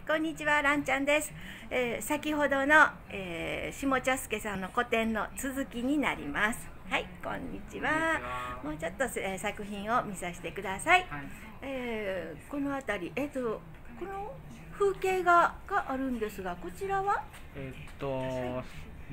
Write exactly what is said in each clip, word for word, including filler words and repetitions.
こんにちは、ランちゃんです。えー、先ほどの、えー、下茶助さんの個展の続きになります。はい、こんにちは。もうちょっと、えー、作品を見させてください。はい、えー、この辺り、えっと、この風景画があるんですが、こちらは？ えっと、はい、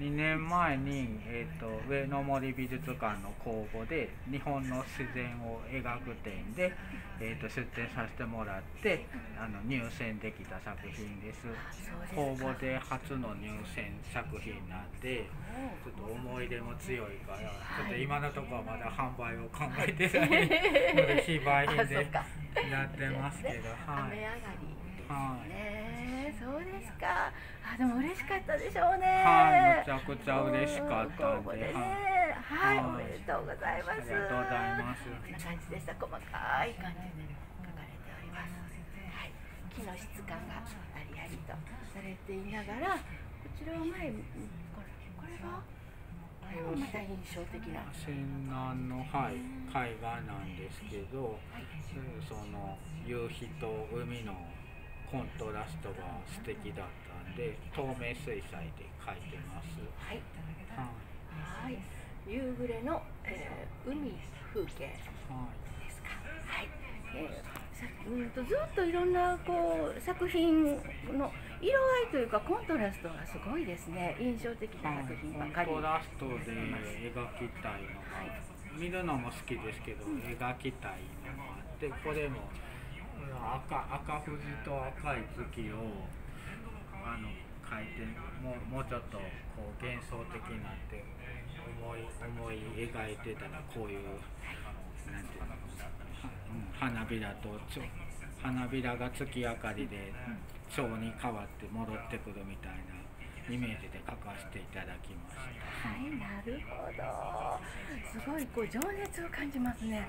にねんまえに、えっと、上野森美術館の公募で日本の自然を描く展で、えっと、出展させてもらってあの入選できた作品です。公募で初の入選作品なんでちょっと思い出も強いから、はい、ちょっと今のところはまだ販売を考えてないので非売品でなってますけど、 はい、雨上がりですね。そうですか。あ、でも嬉しかったでしょうね。 はい、めちゃくちゃ嬉しかったんで、 でね、はい、はい、おめでとうございます。ありがとうございます。 こんな感じでした。細かい感じで書かれております。はい、木の質感がありありとされていながら、こちらは前、これ、これはまた印象的な泉南の、はい、絵画なんですけど、はい、その夕日と海のコントラストが素敵だったんで透明水彩で描いてます。 はい、はい、夕暮れの、えー、海風景ですか。はい、えー、うんとずっといろんなこう作品の色合いというかコントラストがすごいですね。印象的な作品ばかり。 コントラストで描きたいのが、はい、見るのも好きですけど、うん、描きたいのもあって、これも赤赤富士と赤い月をあの描いてもう、もうちょっとこう幻想的になって思い思い描いてたらこういうなんていうの、うん、花びらと花びらが月明かりで蝶に変わって戻ってくるみたいなイメージで描かせていただきました。 はい、なるほど。すごいこう情熱を感じますね。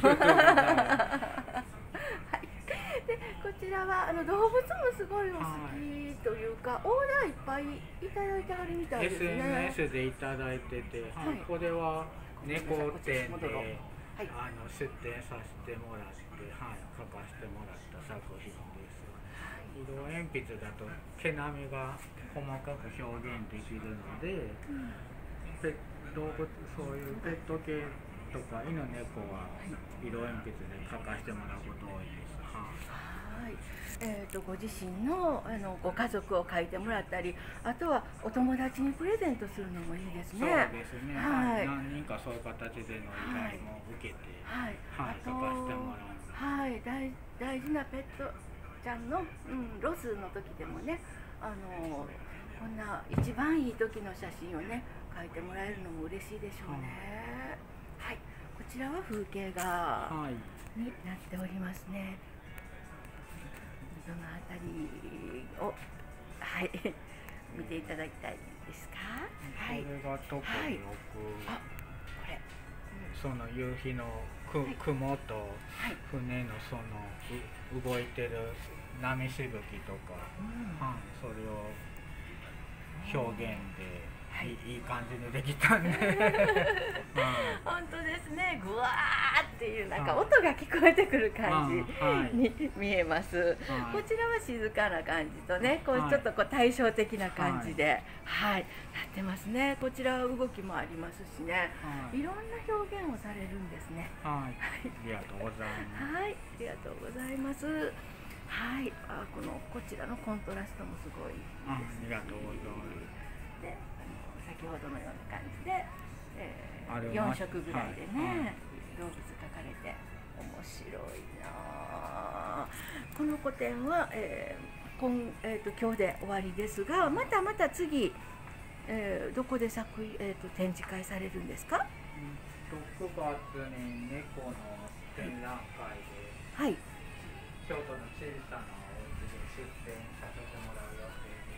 でこちらはあの動物もすごいお好きというか、はい、オーダーいっぱいいただいてあるみたいですね。 エスエヌエス でいただいてて、はい、これは猫展で、はい、あの出展させてもらって、はい、描かせてもらった作品です。色鉛筆だと毛並みが細かく表現できるので、うん、ペ動物そういうペット系とか犬猫は色鉛筆で描かせてもらうこと多いです。 はい、えーと、ご自身の、あのご家族を描いてもらったり、あとはお友達にプレゼントするのもいいですね。 そうですね。はい、何人かそういう形での依頼も受けて、はい、はい、描かせてもらう。 はい、大大事なペットちゃんの、うん、ロスの時でもね、あのこんな一番いい時の写真をね描いてもらえるのも嬉しいでしょうね。はい、こちらは風景画になっておりますね。そのあたりを、はい、見ていただきたいですか。 はい、これが特によく、 あ、これ、 その夕日のく、はい、雲と船のその動いてる波しぶきとか、うん、はい、それを表現でいい、いい感じにできたんで本当ですね。ぐわーっていうなんか音が聞こえてくる感じに見えます。はい、こちらは静かな感じとね、こうちょっとこう対照的な感じで、はい、はい、なってますね。こちらは動きもありますしね、はい、いろんな表現をされるんですね。 はい、ありがとうございます。 はい、ありがとうございます。はい、あ、このこちらのコントラストもすごいですね。 ありがとうございます。 で、あの先ほどのような感じで、えー、よん色ぐらいでね、はいはい、動物描かれて面白いな。この個展は、えー今えー、と今日で終わりですが、またまた次、えー、どこで作品、えー、と展示会されるんですか？ ろくがつに猫の展覧会で、 はい、 京都の小さなお家で出展させてもらう予定です。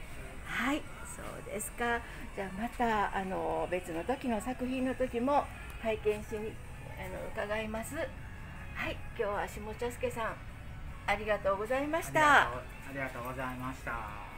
はい、そうですか。じゃあまたあの別の時の作品の時も拝見しにあの伺います。はい、今日は下茶助さんありがとうございました。 ありがとうございました。